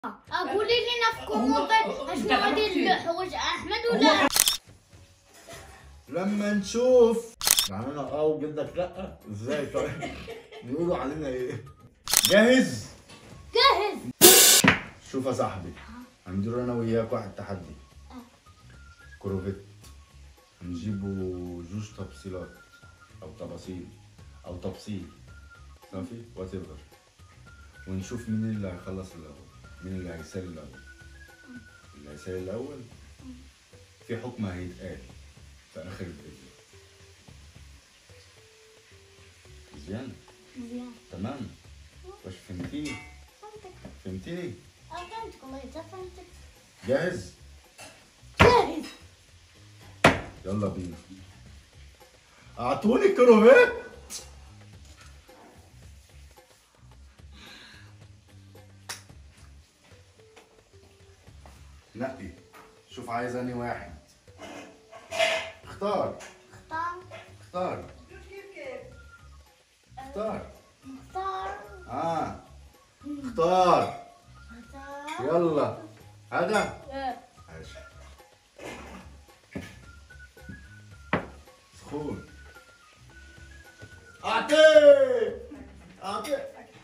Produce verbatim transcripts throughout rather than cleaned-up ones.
قولي لنا في كومنتات اشنو غادي الحوايج احمد ولا لما نشوف يعني انا اه وجدك لا ازاي طيب بيقولوا علينا ايه؟ جاهز؟ جاهز. شوف يا صاحبي هندير انا وياك واحد تحدي كروفيت هنجيبه جوج تفصيلات او تفاصيل او تفصيل صافي وات ايفر ونشوف مين اللي هيخلص الاول مين اللي هيسال الاول اللي هيسال الاول في حكم هيتقال في اخر الفيديو مزيان مزيان تمام واش فهمتيني فهمتك فهمتيني اه فهمتك والله انت فهمتك. جاهز جاهز. يلا بينا اعطوني كروفيت نقي شوف عايز انهي واحد اختار اختار اختار اختار اختار اه اختار اختار يلا هذا اه. ماشي سخون اعطي اعطي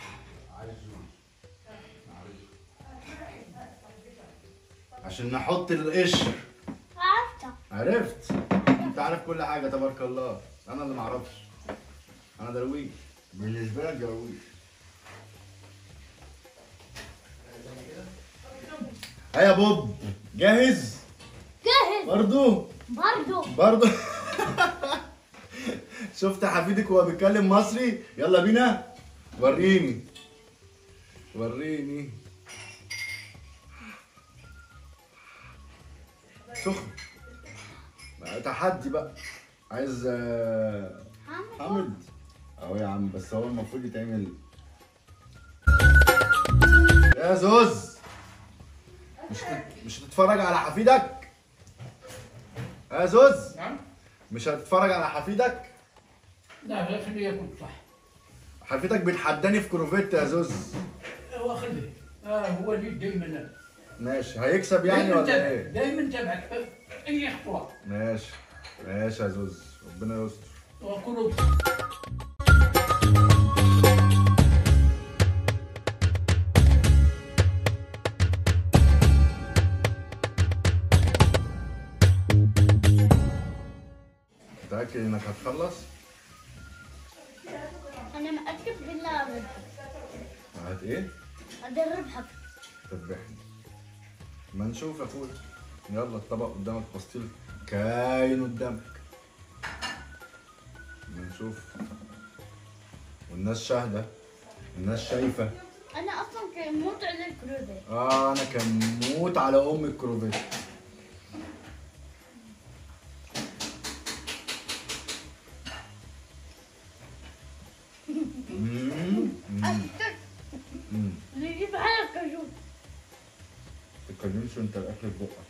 عشان نحط القشر عرفتها. عرفت انت عارف كل حاجه تبارك الله انا اللي معرفش انا درويش بالنسبه لك درويش ها يا بوب جاهز جاهز برضو برضو. برضو شفت حفيدك وهو بيتكلم مصري يلا بينا وريني وريني سخن بقى تحدي بقى عايز آه، حامد حامد اهو يا عم بس هو المفروض يتعمل يا زوز مش هت... مش هتتفرج على حفيدك يا زوز نعم؟ مش هتتفرج على حفيدك لا لا خليه ياكل صح. حفيدك بيتحداني في كروفيت يا زوز هو خليه. آه هو اللي دايما ماشي هيكسب يعني ولا ايه دايما تبعك اي خطوه. ماشي ماشي يا زوز ربنا يستر وكلوا متأكد انك هتخلص؟ انا مأكد بالله ربحك. هات ايه؟ هذا ربحك. تذبحني ما نشوف يا اخويا يلا الطبق قدامك بسطيل كاين قدامك ما نشوف والناس شاهدة الناس شايفة انا اصلا كان موت على الكروفيت. اه انا كان موت على ام الكروفيت مم. مم. مم. اللي يجيب على كجوت. ما تتكلمش وانت الاكل في بقك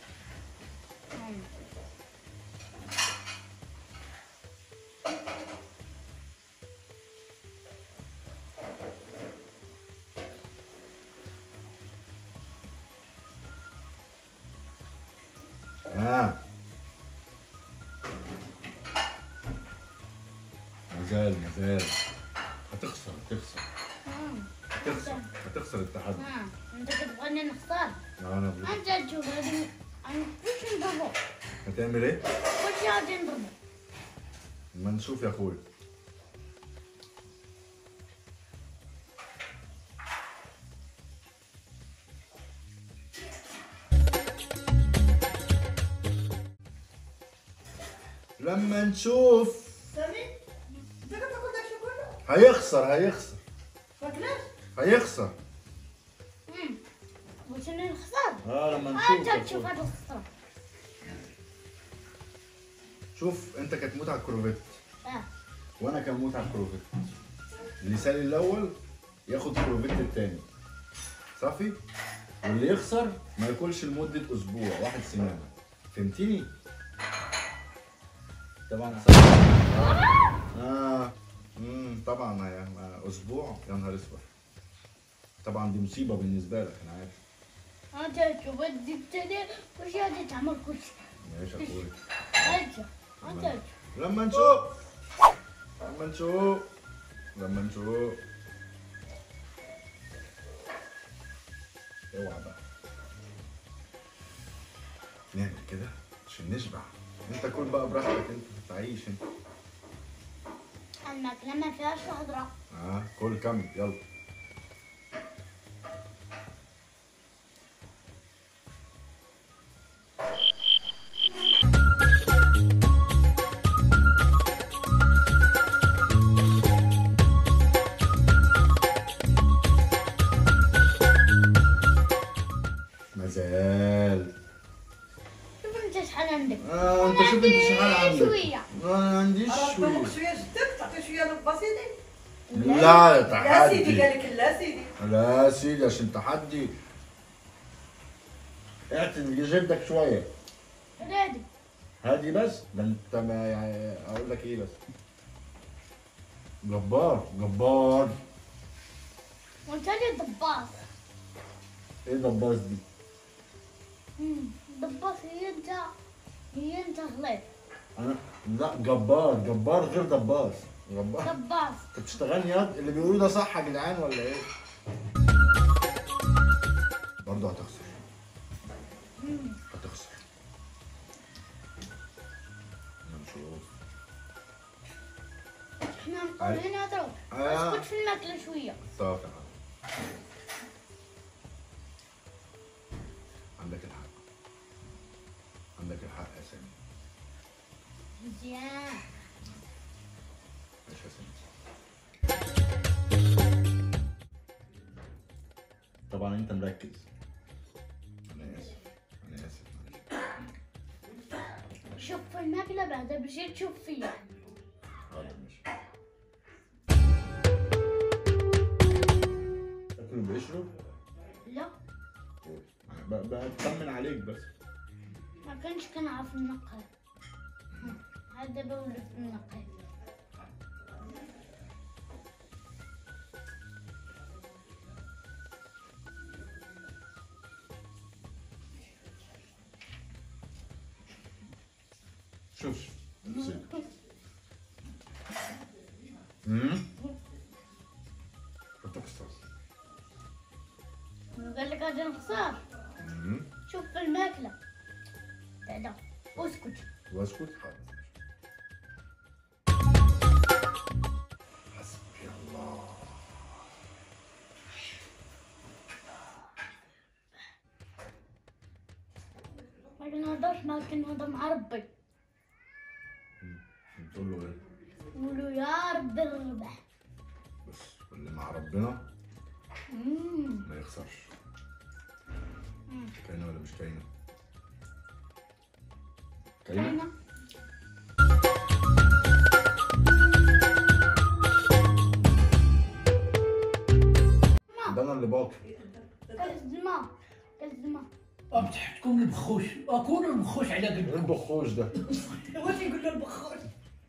ها مازال مازال هتخسر هتخسر هتخسر هتخسر التحدي انت تبغاني نختار. انا بقول انت تشوف هذه انا كل شيء نضربه. هتعمل ايه؟ كل شيء غادي نضربه. ما نشوف يا اخويا لما نشوف سامي انت كنت تاكل داكشي كله؟ هيخسر هيخسر ماكلاش؟ هيخسر امم واش انا نختار؟ اه لما نشوف يا انت تشوف أخويا. هذا الخساره. شوف انت كتموت على الكروفيت اه وانا كموت على الكروفيت اللي سالي الاول ياخد كروفيت التاني صافي واللي يخسر ما ياكلش لمده اسبوع واحد سنانه فهمتيني طبعا صح اه امم طبعا يا اسبوع يا نهار اسود طبعا دي مصيبه بالنسبه لك انا عارف انت شوف جبت لي وش هذه تعمل كل شيء. ماشي يا اخوي. انت انت لما نشوف لما نشوف لما نشوف اوعى بقى نعمل كده عشان نشبع. انت كل بقى براحتك، انت تعيش انت. الماكلة ما فيهاش خضرة. اه كل كمل يلا. مازال. شوف انت شحال عندك. اه انت شوف انت شحال عندك. شوية. ما عنديش راه شوية. تطلق شويه جدك تعطي شويه للبا سيدي. لا لا سيدي تحدي. قال لك لا سيدي. لا سيدي عشان تحدي. اعتني جدك شوية. رادي. هادي بس ده انت ما يعني اقول لك ايه بس. جبار جبار. وانت اللي ضباط. ايه دباس دي؟ مم، ضباط هي انت هي انت غليت. انا لا جبار جبار غير دباس. جبار. ضباط. انت بتشتغلني ياض اللي بيقولوا ده صح يا جدعان ولا ايه؟ برضه هتخسر. مم. هتخسر. انا نشوف. احنا نقول هنا تروح. آه. اسكت في الماكلة شوية. صافي يا حاج. عندك الحق. عندك الحق يا سامي. مزيان. ماشي يا سامي. طبعا انت مركز. انا اسف انا اسف معلش. شوف في الماكلة بعدها بشي تشوف فيها. حاضر ماشي. تاكل بقشره؟ لا ب- بطمن عليك بس. ما كانش كنعرف ننقل. هذا بولف ننقل. شوف امم هتخسر. قال لك هذا نخسر. امم شوف في الماكلة. تعال اسكت. واسكت حاضر. حسبي الله. ما كنهضرش ما كنهضر مع ربي. تقول له ايه؟ قولوا يا ربي الربح. بس اللي مع ربنا مم. ما يخسرش. مم. كاينه ولا مش كاينه؟ كاينه؟ أنا ده انا اللي باكل. كاس الماء كاس الماء. بتحطكم البخوش، كونوا البخوش على ايه قدكم. البخوش ده؟ واش يقول له البخور؟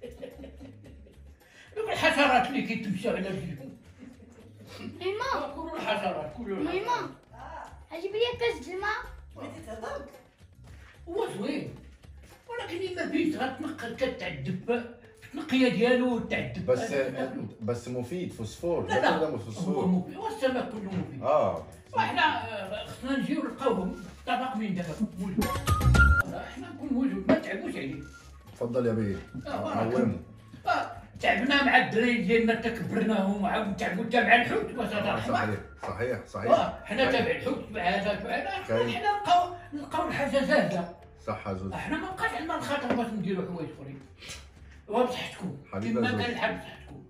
دوك الحشرات اللي كيتمشاو على رجلهم. ميما كلوا الحشرات كلوا الحشرات. ميما اجيب لي كاس الماء. بغيتي تهضر؟ هو زوين ولكن اما بيت غتنقل كتعذب التنقيه ديالو وتعذب. بس بس مفيد فوسفور. لا لا ده هو فوسفور. مفيد والسمك كله مفيد. اه وحنا آه، خصنا نجيو نلقاوهم طبق من دابا موجود. حنا نكون موجود ما تعبوش عليه. اتفضل يا بيه. آه، بارك. عومه. آه، تعبنا مع الدراري ديالنا تكبرناهم وعاود تعبوا تابع الحوت واش هذا آه، رحمه. صحيح صحيح صحيح. اه حنا تابع الحوت مع هذا وهذا كاين. حنا نلقاو نلقاو الحاجه جاهزه. صح يا زوز. احنا ما بقاش عندنا الخاطر باش نديروا حوايج اخرين. وبصحتكم حبيبي كما يا كان زوز. الحال بصحتكم.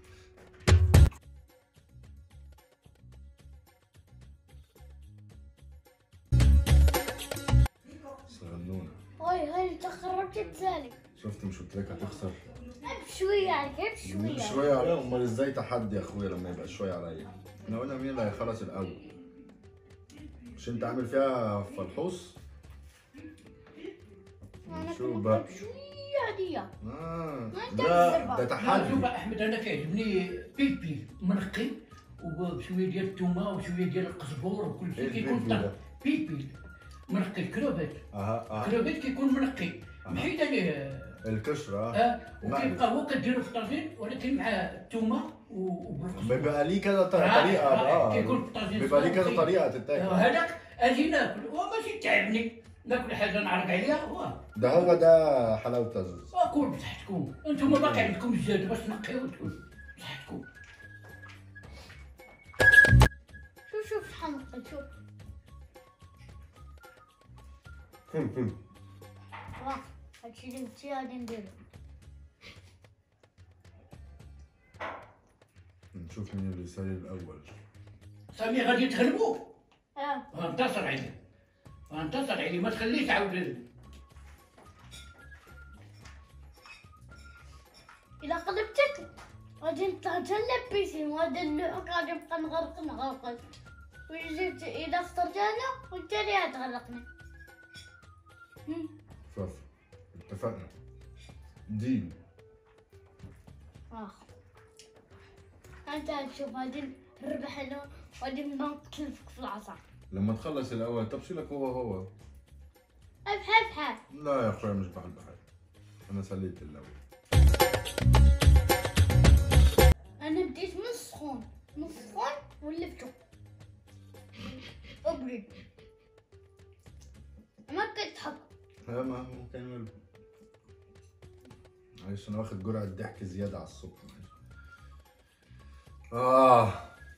صغنونه. هاي هاي تخربت تسالك. شفت مش قلت لك هتخسر؟ بشوية عليك بشوية. شويه عليا. امال ازاي تحدي يا اخويا لما يبقى شويه عليا؟ احنا قلنا مين اللي هيخلص الاول؟ مش انت عامل فيها فلحوص؟ أنا شوف كنت بقى. بشوية عادية. اه ما أنت لا بتزربها. ده لا تحدي. شوف احمد انا كيعجبني بيبي منقي وبشويه ديال الثومه وشويه ديال القزبور وكل ايه شيء كيكون البيبي ده؟ بيبي منقي الكروفيت. اها اها الكروفيت كيكون منقي محيد عليه القشره. اه وكيبقى هو كديرو في الطاجين ولكن مع الثومه وبالخصوص. بيبقى ليه كذا طريقه. رائع، رائع. اه كيكون في الطاجين بيبقى ليه كذا صافي. طريقه تتاكل. هذاك اجي ناكل وماشي تعبني، ناكل حاجه نعرق عليها واه ده هو ده حلاوه الزوز. اكل بصحتكم. انتم باقي عندكم الزاد باش تنقيو وتكون بصحتكم. شوف شوف شحال نقيت شوف. كل كل واه هادشي اللي قلتي غادي نديرو. نشوف مين اللي يسالي الاول. سامي غادي تغلبوا. اه غنتصر عليه غنتصر عليه ما تخليش عاود. الا قلبتك غادي نطلع حتى لابيسين وغادي نلوحك غادي نبقى نغرق نغرقك. وجيت الا خسرت انا وانت اللي غتغرقني. صافي اتفقنا. دين. واخا انت تشوف غادي نربح انا وغادي نبقى نقتلك في العصا. لما تخلص الاول تبشيلك هو هو. بحال بحال. لا يا اخويا مش بحال بحال. انا سليت الاول. انا بديت من السخون من السخون ولفته ابرد ما كتضحك. لا ما هو كان ماله. معلش انا واخد جرعه ضحك زياده على الصبح. اه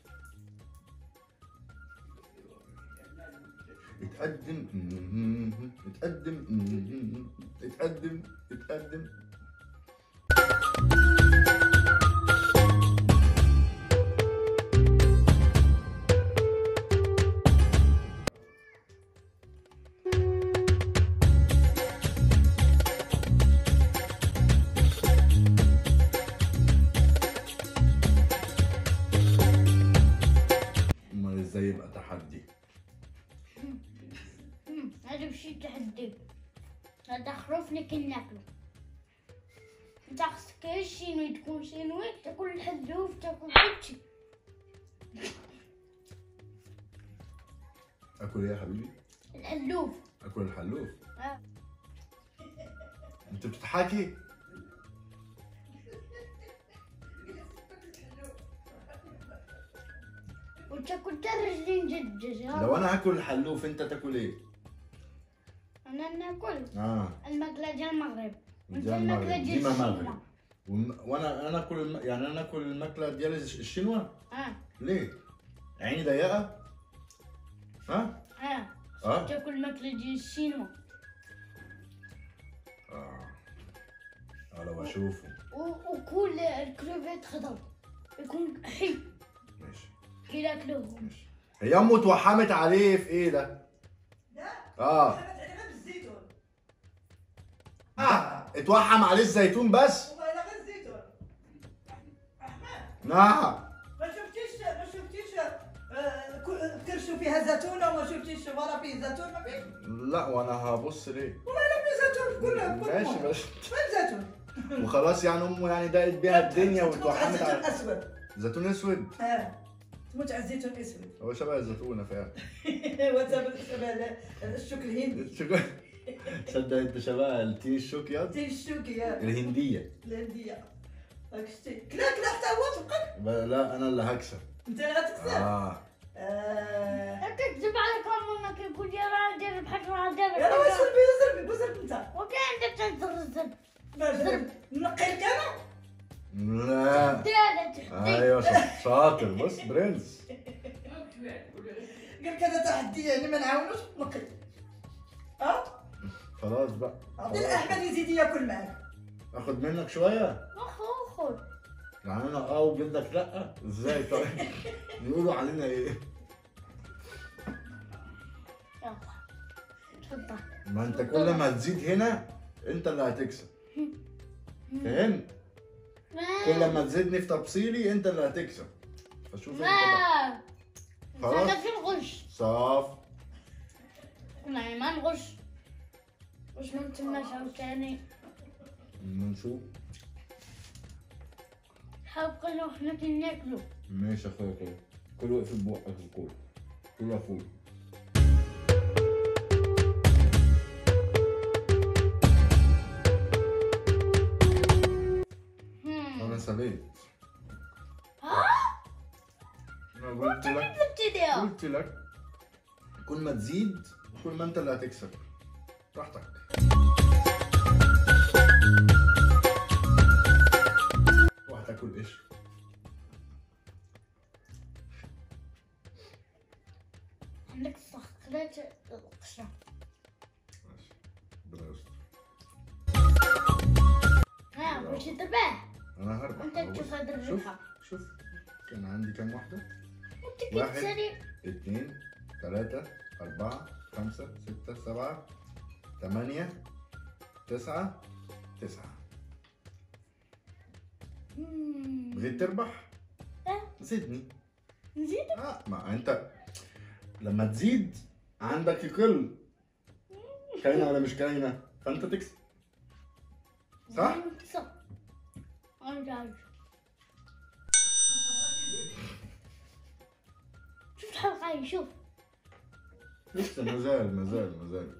اتقدم اتقدم اتقدم اتقدم. امال ازاي يبقى تحدي؟ هذا ماشي تحدي، هذا خروفنا كناكلو. انت خصك غير شينوي تكون شينوي تاكل الحلوف تاكل كلشي. اكل ايه يا حبيبي؟ الحلوف. اكل الحلوف؟ اه انت بتضحكي؟ وتاكل حتى الرجلين جدج. لو انا هاكل الحلوف انت تاكل ايه؟ انا ناكل اه الماكله ديال المغرب وانت ديال الماكله المغرب ديال ديما الشينوا. مغرب. وم- وانا انا اكل الم... يعني انا اكل الماكله ديال الش- الشينوا. اه ليه؟ عيني ضيقه؟ ها؟ اه اه تاكل الماكله ديال الشينوا اه اه لو اشوفه. و- وكل الكروفيت خضر يكون حي ماشي كي ناكلوه. ماشي. هي امه اتوحمت عليه في ايه ده؟ لا اه حمد عليها بالزيتون. اه اتوحم عليه الزيتون بس؟ والله لا غير الزيتون. احمد نعم. ما شفتيش ما شفتيش آه، كل- كرشو فيها زيتونه وما شفتيش ورا فيه زيتون ما فيه. لا وانا هبص ليه؟ والله لا فيه زيتون في كل كل ماشي مرة. ماشي. وين زيتون؟ وخلاص يعني امه يعني ضاقت بيها الدنيا تموت على واتوحمت الزيتون على اسود. زيتون اسود. اه تموت على الزيتون اسود. هو شبه الزيتونه فعلا. وشبه الشوك الهندي. شكرا. تصدق انت شبه التين الشوكيات تي الشوكي آه، الهنديه. الهنديه. هاك شتي كلا كلا حتى هو تبقى. ب- لا انا اللي هكسب. انت اللي غتكسب. اه آه. كتكذب عليك امك كيقول لي راه ندير بحال راه ندير يلا واش زربي زربي زرب انت. وكاين انت تنزرزر ما زرب نقي لك انا. لا ديالها تحدي. ايوه شاطر- شاطر بص برنس. قال لك هذا تحدي يعني ما نعاونوش نقي. اه خلاص بقى. عطي الاحمد يزيد ياكل معاك. اخد منك شويه. اخو اخو يعني انا اه وجدك لا ازاي طيب؟ يقولوا علينا ايه؟ يلا تفضل. ما انت كل ما تزيد هنا انت اللي هتكسب. فهمت؟ كل ما تزيدني في تبصيلي انت اللي هتكسب. فشوف انت بقى. ما خلاص. انا في الغش صاف. ما ما نغش واش ما نتماش عاوتاني نشوف. حابقا لو حنا كناكلو. ماشي يا اخويا كل كل وقف بوقك الكل. كل يا اخويا. قلت لك ابتدي. قلت لك كل ما تزيد كل ما انت اللي هتكسب. براحتك. وهتاكل ايش؟ عندك صخرة القشرة. ماشي ربنا يستر. ها وش تربح؟ انا هربح. انت أهو تشوف بص. هذا شوف الربحة. شوف كان عندي كام واحدة؟ انت كنت واحد. سريع. اتنين تلاتة أربعة خمسة ستة سبعة تمانية تسعة تسعة. مم. بغيت تربح؟ اه زدني. نزيد. اه ما انت لما تزيد عندك يقل. كاينة ولا مش كاينة؟ فانت تكسب. صح؟ صح. انا عارف. شوف الحلقة هاي شوف. لسه مازال مازال مازال.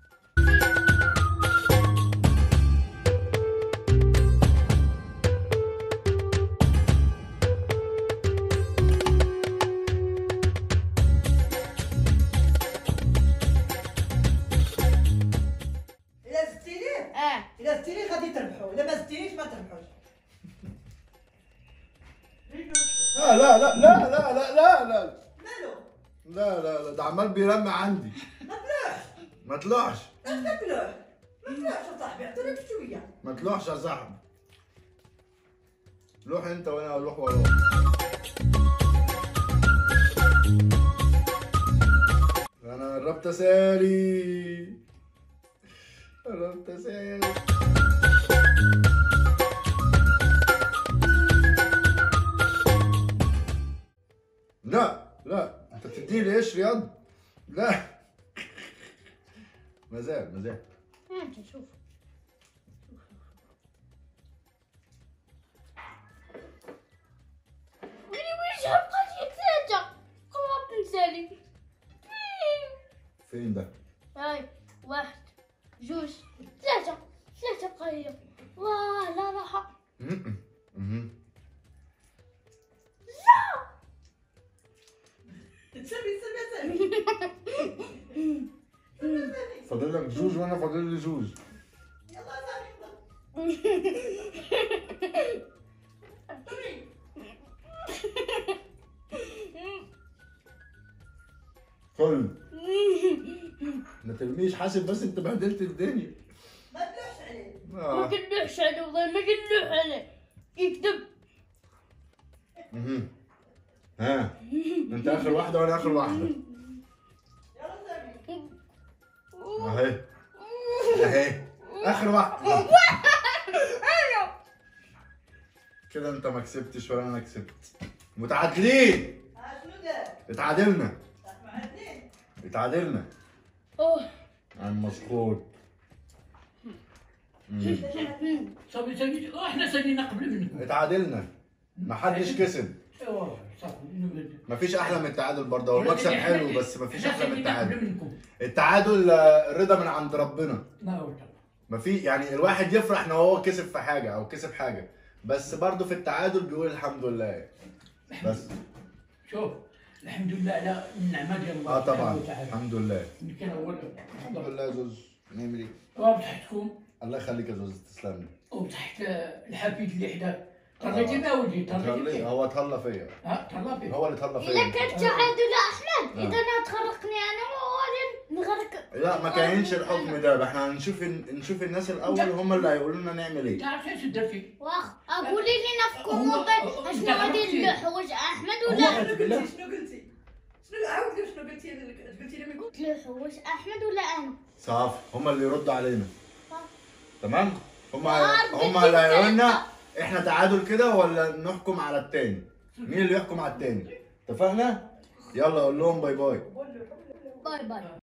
الا زدتيني اه الا زدتيني غادي تربحوا، الا ما زدتينيش ما تربحوش. لا لا لا لا لا لا لا لا مالو؟ لا لا لا ده عمال بيرمي عندي. ما طلعش. ما طلعش اش ما طلعش؟ ما طلعش يا صاحبي، اعطيني بشويه. ما طلعش يا صاحبي. روح انت وانا اروح وراك. انا قربت اسالي قربت اسالي. لا لا انت بتديني ايش رياض؟ لا مازال مازال. انت شوف. أنا وش حلقة ثلاثة قربت نسالي. فين ده؟ هاي واحد جوج ثلاثة ثلاثة قليلة. واه لا راحة. م-م. مهم. تسمي تسمي تسمي. فاضل لك جوج وانا فاضل لي جوج. يلا صاحبي. كل ما ترميش حاسب بس انت بهدلت الدنيا. ما طلعش عليه. ما آه. قلوش عليه والله ما قلوح عليه يكذب. مهم. ها انت اخر واحده وانا اخر واحده. يلا صاحبي. اهي اهي اخر واحده. كده انت ما كسبتش ولا انا كسبت. متعادلين. ها شنو دار؟ اتعادلنا مع اثنين. اتعادلنا. اوه عم مسخوط. مم. صافي صافي احنا سالينا قبل منكم. اتعادلنا ما حدش كسب. ايوا صافي. مفيش احلى من التعادل برضه. هو المكسب حلو بس مفيش احلى من قبل التعادل. منكم. التعادل آه، رضا من عند ربنا. ما هو طبعا. ما في يعني الواحد يفرح ان هو كسب في حاجه او كسب حاجه بس برضه في التعادل بيقول الحمد لله. بس شوف الحمد لله على النعمه ديال الله اه طبعا سبحانه وتعالى. الحمد لله. كان اول الحمد لله يا زوز. نعمل ايه؟ وبتحتكم الله يخليك يا زوز تسلم لي. وتحت الحفيد اللي حدا طليتي بها ولدي طليتي تهلي فيه. هو تهلا فيا. ها طلع فيه. هو اللي تهلا إذا فيا. كان تعادل احمد آه. اذا انا تغرقني انا وأولين نغرق. لا ما كاينش الحكم ده. احنا هنشوف نشوف الناس الاول هم اللي هيقولوا لنا نعمل ايه. تعرف ايش درتي؟ واخ قولي لنا في هو- كومنتات أنت شنو غادي غلطتي. نلوحوش احمد هو ولا غلط. شنو قلتي؟ شنو قلتي؟ شنو عاود لي شنو قلتي؟ قلتي لي من قلت؟ تلوحوش احمد ولا انا. صافي هم اللي يردوا علينا. صح. تمام؟ هم وأرض هم اللي هيقولوا لنا الجزائر. احنا تعادل كده ولا نحكم على التاني. مين اللي يحكم على التاني؟ اتفقنا؟ يلا قول لهم باي باي. باي باي.